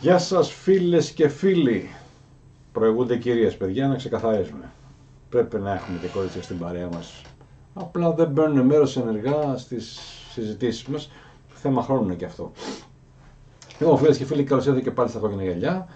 Γεια σας φίλες και φίλοι. Προηγούνται κυρίες, παιδιά, να ξεκαθαρίσουμε. Πρέπει να έχουμε και κορίτσια στην παρέα μας. Απλά δεν παίρνουν μέρος ενεργά στις συζητήσεις μας. Θέμα χρόνου είναι και αυτό. Λοιπόν, φίλες και φίλοι, καλώς ήρθατε και πάλι στα κόκκινα γυαλιά.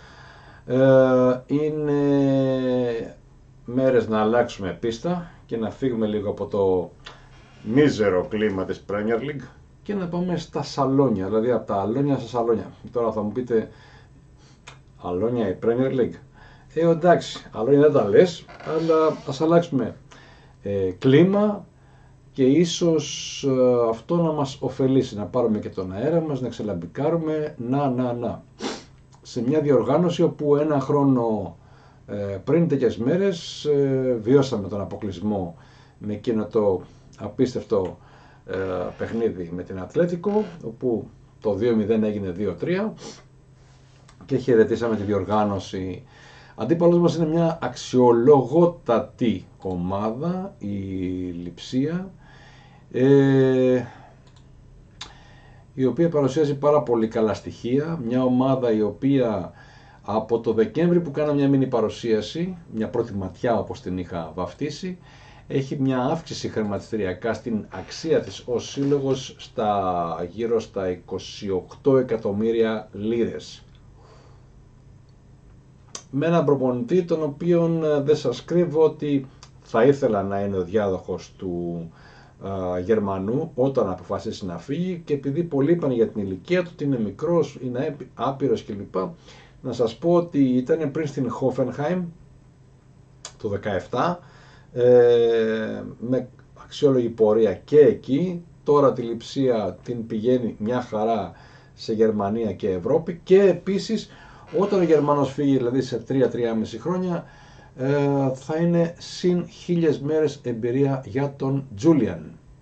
Είναι μέρες να αλλάξουμε πίστα και να φύγουμε λίγο από το μίζερο κλίμα της Premier League και να πάμε στα σαλόνια, δηλαδή από τα αλόνια στα σαλόνια. Τώρα θα μου πείτε, αλόνια η Premier League? Εντάξει, αλόνια δεν τα λες, αλλά ας αλλάξουμε κλίμα και ίσως αυτό να μας ωφελήσει, να πάρουμε και τον αέρα μας, να ξελαμπικάρουμε, σε μια διοργάνωση όπου ένα χρόνο πριν τέτοιες μέρες βιώσαμε τον αποκλεισμό με εκείνο το απίστευτο παιχνίδι με την Ατλέτικο, όπου το 2-0 έγινε 2-3 και χαιρετήσαμε τη διοργάνωση. Αντίπαλος μας είναι μια αξιολογότατη ομάδα, η Λειψία, η οποία παρουσιάζει πάρα πολύ καλά στοιχεία, μια ομάδα η οποία από το Δεκέμβρη που κάνα μια μίνι παρουσίαση, μια πρώτη ματιά όπως την είχα βαφτίσει, έχει μια αύξηση χρηματιστηριακά στην αξία της ως σύλλογος γύρω στα 28 εκατομμύρια λίρες. Με έναν προπονητή τον οποίον δεν σας κρύβω ότι θα ήθελα να είναι ο διάδοχος του Γερμανού όταν αποφασίσει να φύγει, και επειδή πολλοί είπαν για την ηλικία του ότι είναι μικρός, είναι άπειρος κλπ, να σας πω ότι ήταν πριν στην Hoffenheim το 17 με αξιόλογη πορεία και εκεί. Τώρα τη Λειψία την πηγαίνει μια χαρά σε Γερμανία και Ευρώπη, και επίσης όταν ο Γερμανός φύγει, δηλαδή σε 3-3,5 χρόνια, θα είναι συν 1000 μέρες εμπειρία για τον Τζούλιαν.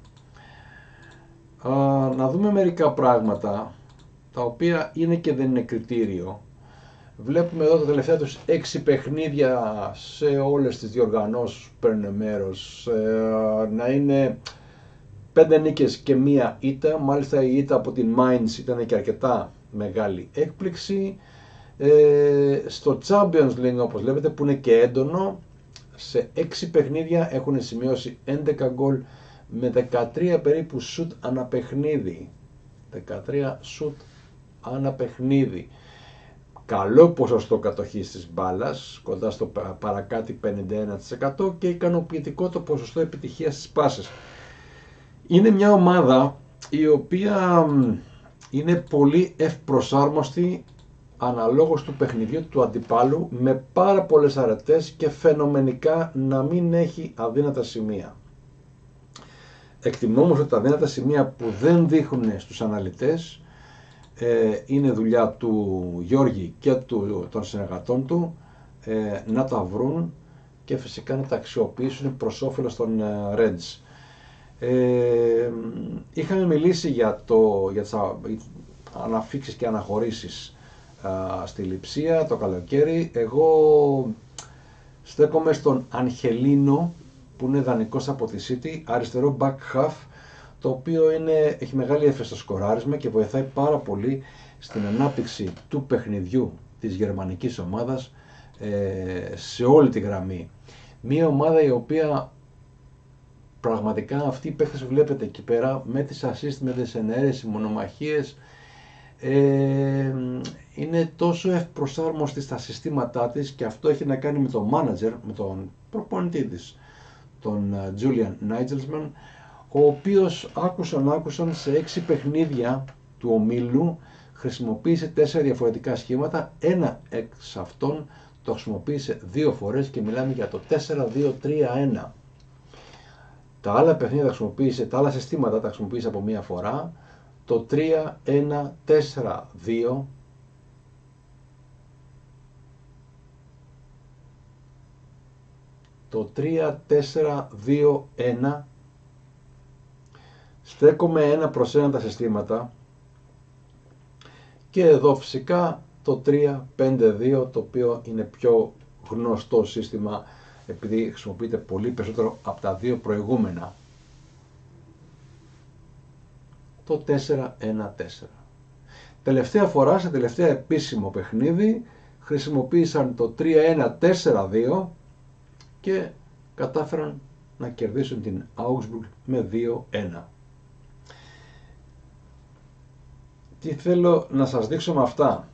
Να δούμε μερικά πράγματα τα οποία είναι και δεν είναι κριτήριο. Βλέπουμε εδώ τα τελευταία τους 6 παιχνίδια σε όλες τις διοργανώσεις που παίρνουν μέρος να είναι 5 νίκες και 1 ήττα. Μάλιστα η ήττα από την Mainz ήταν και αρκετά μεγάλη έκπληξη. Στο Champions League, όπως βλέπετε, που είναι και έντονο, σε 6 παιχνίδια έχουν σημειώσει 11 γκολ με 13 περίπου σουτ ανά παιχνίδι. 13 σουτ ανά παιχνίδι. Καλό ποσοστό κατοχής της μπάλας, κοντά στο παρακάτι 51%, και ικανοποιητικό το ποσοστό επιτυχίας στις πάσες. Είναι μια ομάδα η οποία είναι πολύ ευπροσάρμοστη αναλόγως του παιχνιδιού του αντιπάλου, με πάρα πολλές αρετές και φαινομενικά να μην έχει αδύνατα σημεία. Εκτιμώ όμως ότι τα αδύνατα σημεία που δεν δείχνουν στους αναλυτές είναι δουλειά του Γιώργη και των συνεργατών του να τα βρουν και φυσικά να τα αξιοποιήσουν προς όφελος των Reds. Είχαμε μιλήσει για τις αναφίξεις και αναχωρήσεις στη Λειψία το καλοκαίρι. Εγώ στέκομαι στον Αγγελίνο, που είναι δανεικός από τη City, αριστερό back half, το οποίο έχει μεγάλη έφεση στο σκοράρισμα και βοηθάει πάρα πολύ στην ανάπτυξη του παιχνιδιού της γερμανικής ομάδας σε όλη τη γραμμή. Μια ομάδα η οποία πραγματικά, αυτοί οι παίκτες που βλέπετε εκεί πέρα, με τις assist, με τις ενέργειες, οι μονομαχίες, είναι τόσο ευπροσάρμοστη στα συστήματά της, και αυτό έχει να κάνει με τον manager, με τον προπονητή της, τον Julian Nagelsmann, ο οποίος άκουσαν σε 6 παιχνίδια του ομίλου χρησιμοποίησε 4 διαφορετικά σχήματα. Ένα εξ αυτών το χρησιμοποίησε 2 φορές και μιλάμε για το 4-2-3-1. Τα άλλα παιχνίδια τα άλλα συστήματα τα χρησιμοποίησε από 1 φορά, το 3-1-4-2, το 3-4-2-1. Στέκομαι 1 προς 1 τα συστήματα, και εδώ φυσικά το 3-5-2, το οποίο είναι πιο γνωστό σύστημα επειδή χρησιμοποιείται πολύ περισσότερο από τα 2 προηγούμενα. Το 4-1-4. Τελευταία φορά, σε τελευταία επίσημο παιχνίδι, χρησιμοποίησαν το 3-1-4-2 και κατάφεραν να κερδίσουν την Augsburg με 2-1. Τι θέλω να σας δείξω με αυτά?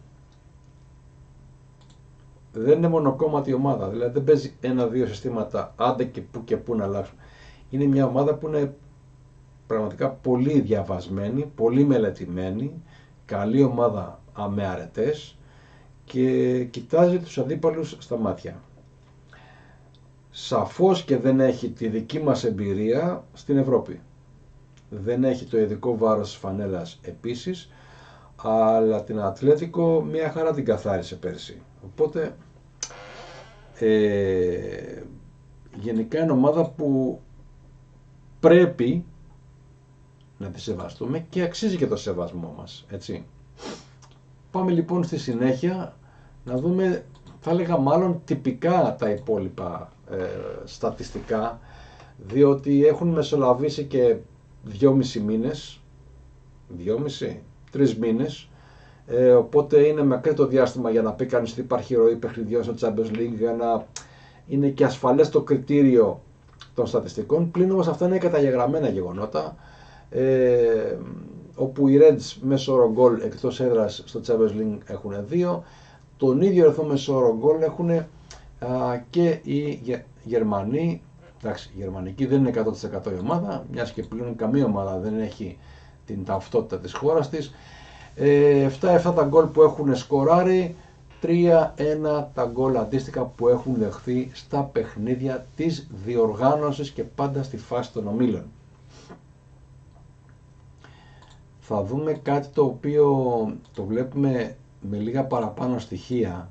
Δεν είναι μονοκόμματη ομάδα, δηλαδή δεν παίζει ένα-δύο συστήματα, άντε και που να αλλάξουν. Είναι μια ομάδα που είναι πραγματικά πολύ διαβασμένη, πολύ μελετημένη, καλή ομάδα με αρετές και κοιτάζει τους αντίπαλους στα μάτια. Σαφώς και δεν έχει τη δική μας εμπειρία στην Ευρώπη. Δεν έχει το ειδικό βάρος της φανέλας επίσης, αλλά την Ατλέτικο μια χαρά την καθάρισε πέρσι. Οπότε γενικά είναι ομάδα που πρέπει να τη σεβαστούμε και αξίζει και το σεβασμό μας, έτσι. Πάμε λοιπόν στη συνέχεια να δούμε, θα έλεγα μάλλον τυπικά τα υπόλοιπα στατιστικά, διότι έχουν μεσολαβήσει και 2,5 μήνες, 3 μήνες, οπότε είναι μακρύ το διάστημα για να πει κανείς ότι υπάρχει ροή παιχνιδιών στο Champions League, για να είναι και ασφαλές το κριτήριο των στατιστικών. Πλην όμως αυτά είναι καταγεγραμμένα γεγονότα, όπου οι Reds μέσω όρο γκολ εκτός έδρας στο Champions League έχουν 2, τον ίδιο αριθμό μέσω όρο γκολ έχουν και οι Γερμανοί. Εντάξει, η γερμανική δεν είναι 100% η ομάδα, μιας και πλέον καμία ομάδα δεν έχει την ταυτότητα της χώρας της. 7-7 τα γκολ που έχουν σκοράρει, 3-1 τα γκολ αντίστοιχα που έχουν δεχθεί στα παιχνίδια της διοργάνωσης και πάντα στη φάση των ομίλων. Θα δούμε κάτι το οποίο το βλέπουμε με λίγα παραπάνω στοιχεία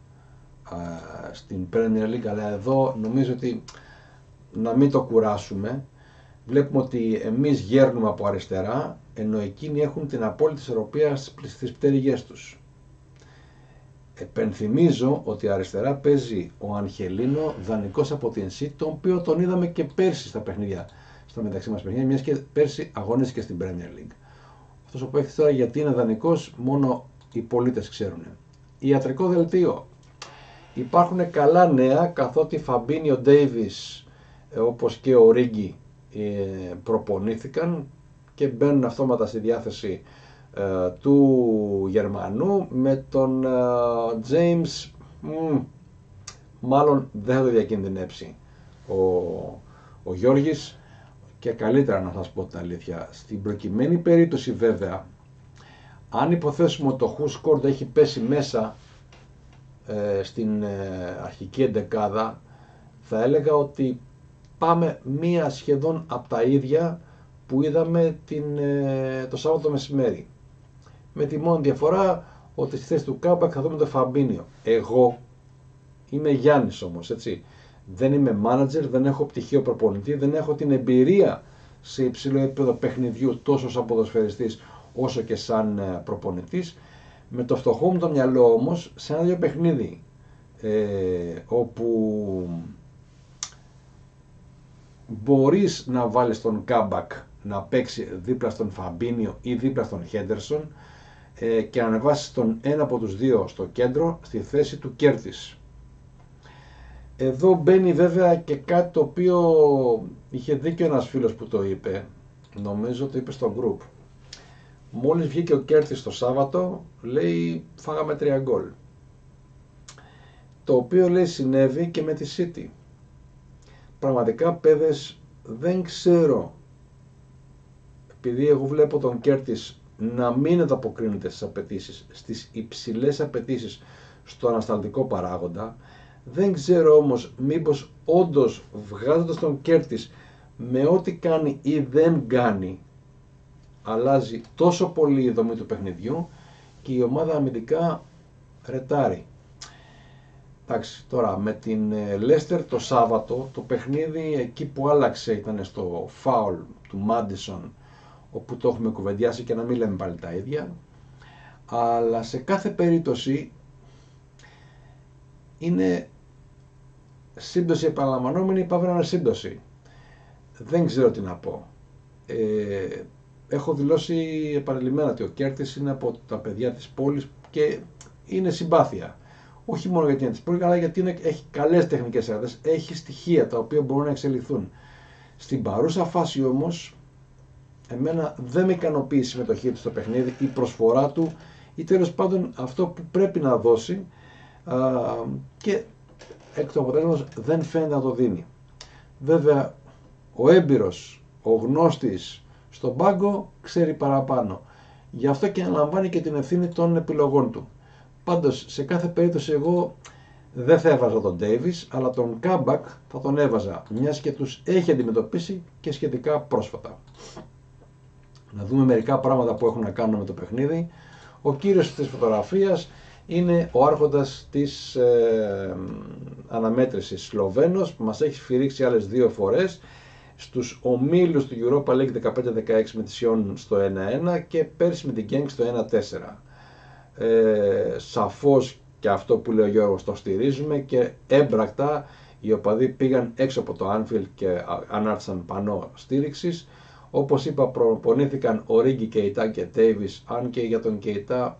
στην Premier League, αλλά εδώ νομίζω ότι να μην το κουράσουμε. Βλέπουμε ότι εμείς γέρνουμε από αριστερά, ενώ εκείνοι έχουν την απόλυτη ισορροπία στις πτέρυγές τους. Επενθυμίζω ότι αριστερά παίζει ο Αγχελίνο, δανεικός από την ΣΥ, τον οποίο τον είδαμε και πέρσι στα παιχνίδια, στα μεταξύ μας παιχνίδια, μιας και πέρσι αγωνίστηκε στην Premier League. Αυτός ο παίκτης τώρα γιατί είναι δανεικός, μόνο οι πολίτες ξέρουν. Ιατρικό δελτίο. Υπάρχουν καλά νέα, καθότι Φαμπίνιο Ντέιβις όπως και ο Ρίγκι προπονήθηκαν και μπαίνουν αυτόματα στη διάθεση του Γερμανού, με τον James μάλλον δεν θα το διακινδυνεύσει ο Γιώργης, και καλύτερα να σας πω την αλήθεια. Στην προκειμένη περίπτωση βέβαια, αν υποθέσουμε ότι το Who Scored έχει πέσει μέσα στην αρχική εντεκάδα, θα έλεγα ότι πάμε μία σχεδόν από τα ίδια που είδαμε το Σάββατο μεσημέρι. Με τη μόνη διαφορά ότι στη θέση του Κάμπακ θα δούμε το Φαμπίνιο. Εγώ είμαι Γιάννης όμως, έτσι. Δεν είμαι manager, δεν έχω πτυχίο προπονητή, δεν έχω την εμπειρία σε υψηλό επίπεδο παιχνιδιού τόσο σαν ποδοσφαιριστής όσο και σαν προπονητής. Με το φτωχό μου το μυαλό όμως, σε ένα δύο παιχνίδι όπου μπορείς να βάλεις τον Κάμπακ να παίξει δίπλα στον Φαμπίνιο ή δίπλα στον Χέντερσον και να ανεβάσεις τον ένα από τους δύο στο κέντρο στη θέση του Κέρτις. Εδώ μπαίνει βέβαια και κάτι το οποίο είχε δίκιο ένας φίλος που το είπε, νομίζω το είπε στο group. Μόλις βγήκε ο Κέρτις το Σάββατο, λέει φάγαμε 3 γκολ. Το οποίο λέει συνέβη και με τη City. Πραγματικά παιδες, δεν ξέρω, επειδή εγώ βλέπω τον Κέρτις να μην ανταποκρίνεται στις απαιτήσεις, στις υψηλές απαιτήσεις στο ανασταλτικό παράγοντα, δεν ξέρω όμως μήπως όντως βγάζοντας τον Κέρτις με ό,τι κάνει ή δεν κάνει, αλλάζει τόσο πολύ η δομή του παιχνιδιού και η ομάδα αμυντικά ρετάρει. Εντάξει, τώρα με την Λέστερ το Σάββατο, το παιχνίδι εκεί που άλλαξε ήταν στο φάουλ του Μάντισον, όπου το έχουμε κουβεντιάσει και να μην λέμε πάλι τα ίδια, αλλά σε κάθε περίπτωση είναι σύμπτωση επαναλαμβανόμενη, παύλα είναι σύμπτωση. Δεν ξέρω τι να πω. έχω δηλώσει επανειλημμένα ότι ο Κέρτις είναι από τα παιδιά της πόλης και είναι συμπάθεια. Όχι μόνο γιατί είναι της πόλης, αλλά γιατί έχει καλές τεχνικές έδρες, έχει στοιχεία τα οποία μπορούν να εξελιχθούν. Στην παρούσα φάση όμως, εμένα δεν με ικανοποιεί η συμμετοχή του στο παιχνίδι, η προσφορά του ή τέλος πάντων αυτό που πρέπει να δώσει, και εκ του αποτέλεσματος δεν φαίνεται να το δίνει. Βέβαια, ο έμπειρος, ο γνώστης στον πάγκο ξέρει παραπάνω. Γι' αυτό και αναλαμβάνει και την ευθύνη των επιλογών του. Πάντως, σε κάθε περίπτωση εγώ δεν θα έβαζα τον Davis, αλλά τον Κάμπακ θα τον έβαζα, μιας και τους έχει αντιμετωπίσει και σχετικά πρόσφατα. Να δούμε μερικά πράγματα που έχουν να κάνουν με το παιχνίδι. Ο κύριος της φωτογραφίας είναι ο άρχοντας της αναμέτρησης Σλοβαίνος, που μας έχει σφυρίξει άλλες 2 φορές στους ομίλους του Europa League 15-16 με τη Σιόν στο 1-1 και πέρσι με την Genk στο 1-4. Σαφώς και αυτό που λέει ο Γιώργος το στηρίζουμε και έμπρακτα οι οπαδοί πήγαν έξω από το Anfield και ανάρτησαν πανό στήριξης. Όπως είπα, προπονήθηκαν ο Ρίγκι, Κεϊτά και Ντέιβις, αν και για τον Κεϊτά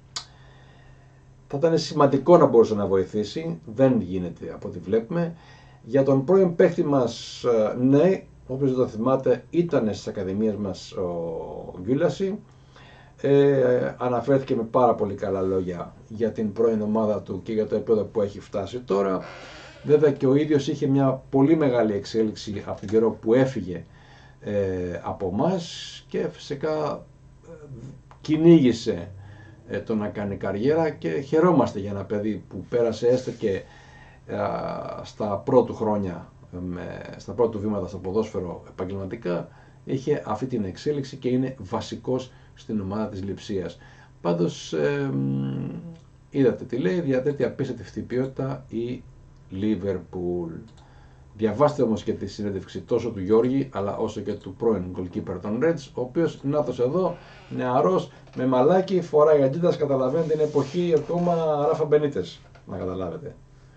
θα ήταν σημαντικό να μπορούσε να βοηθήσει, δεν γίνεται από ό,τι βλέπουμε. Για τον πρώην παίχτη μας, ναι, όπως το θυμάται, ήταν στις ακαδημίες μας ο Γκιούλαση. Αναφέρθηκε με πάρα πολύ καλά λόγια για την πρώην ομάδα του και για το επίπεδο που έχει φτάσει τώρα. Βέβαια και ο ίδιος είχε μια πολύ μεγάλη εξέλιξη από τον καιρό που έφυγε από μας και φυσικά κυνήγησε το να κάνει καριέρα και χαιρόμαστε για ένα παιδί που πέρασε έστω και στα πρώτου χρόνια, στα πρώτα του βήματα στο ποδόσφαιρο επαγγελματικά, είχε αυτή την εξέλιξη και είναι βασικός στην ομάδα της Λειψίας. Πάντως είδατε τι λέει, διαθέτει απίστευτη ποιότητα η Liverpool. Διαβάστε όμως και τη συνέντευξη τόσο του Γιώργη αλλά όσο και του πρώην goalkeeper των Reds, ο οποίος να'τος εδώ, νεαρός, με μαλάκι, φοράει αντίτας, καταλαβαίνετε, είναι εποχή ακόμα Ράφα Μπενίτες, να καταλάβετε.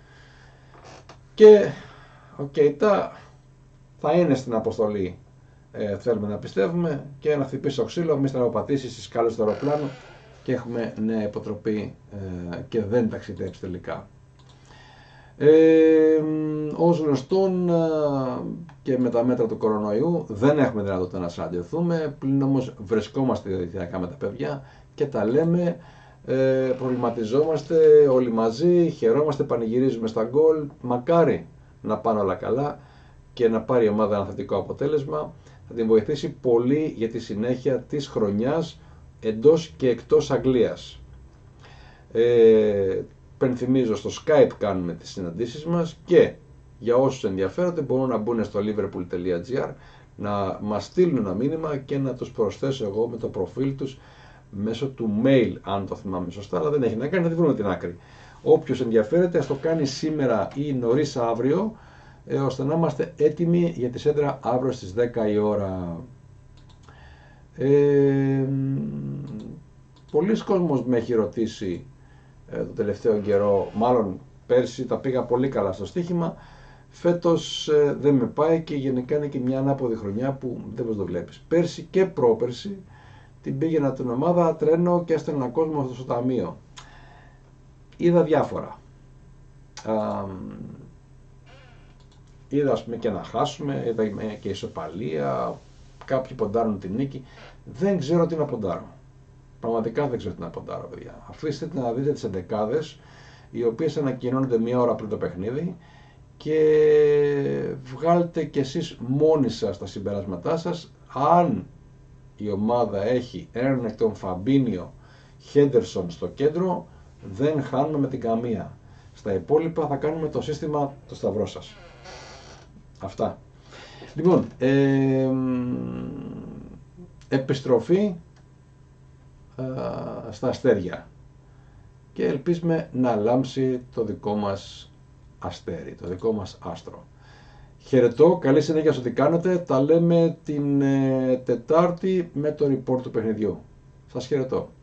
Και ο Κεϊτά θα είναι στην αποστολή, θέλουμε να πιστεύουμε, και να χτυπήσει το ξύλο, μη στραβοπατήσει στις σκάλες του αεροπλάνου και έχουμε νέα υποτροπή και δεν ταξιδέψει τελικά. Ως γνωστόν και με τα μέτρα του κορονοϊού δεν έχουμε δυνατότητα να συναντηθούμε, πλην όμως βρισκόμαστε διαδικτυακά με τα παιδιά και τα λέμε, προβληματιζόμαστε όλοι μαζί, χαιρόμαστε, πανηγυρίζουμε στα γκολ, μακάρι να πάνε όλα καλά και να πάρει η ομάδα ένα θετικό αποτέλεσμα. Θα την βοηθήσει πολύ για τη συνέχεια της χρονιάς εντός και εκτός Αγγλίας. Πενθυμίζω, στο Skype κάνουμε τις συναντήσεις μας και για όσους ενδιαφέρονται μπορούν να μπουν στο liverpool.gr, να μας στείλουν ένα μήνυμα και να τους προσθέσω εγώ με το προφίλ τους μέσω του mail, αν το θυμάμαι σωστά, αλλά δεν έχει να κάνει, θα τη βρούμε την άκρη. Όποιος ενδιαφέρεται ας το κάνει σήμερα ή νωρίς αύριο, ώστε να είμαστε έτοιμοι για τη σέντρα αύριο στις 10 η ώρα. Πολλοί κόσμος με έχει ρωτήσει το τελευταίο καιρό, μάλλον πέρσι τα πήγα πολύ καλά στο στοίχημα, φέτος δεν με πάει και γενικά είναι και μια ανάποδη χρονιά που δεν πώς το βλέπεις. Πέρσι και πρόπερσι την πήγαινα την ομάδα τρένο και έστελνα κόσμο στο ταμείο. Είδα διάφορα. Είδα ας πούμε και να χάσουμε, είδα και ισοπαλία, κάποιοι ποντάρουν την νίκη. Δεν ξέρω τι να ποντάρω. Πραγματικά δεν ξέρω τι να ποντάρω, παιδιά. Αφήστε να δείτε τις εντεκάδες, οι οποίες ανακοινώνονται μία ώρα πριν το παιχνίδι και βγάλτε κι εσείς μόνοι σας τα συμπεράσματά σας. Αν η ομάδα έχει Έρνεκτον, Φαμπίνιο, Χέντερσον στο κέντρο, δεν χάνουμε με την καμία. Στα υπόλοιπα θα κάνουμε το σύστημα το σταυρό σας. Αυτά. Λοιπόν, επιστροφή στα αστέρια και ελπίζουμε να λάμψει το δικό μας αστέρι, το δικό μας άστρο. Χαιρετώ, καλή συνέχεια σε ό,τι κάνετε, τα λέμε την Τετάρτη με το report του παιχνιδιού. Σας χαιρετώ.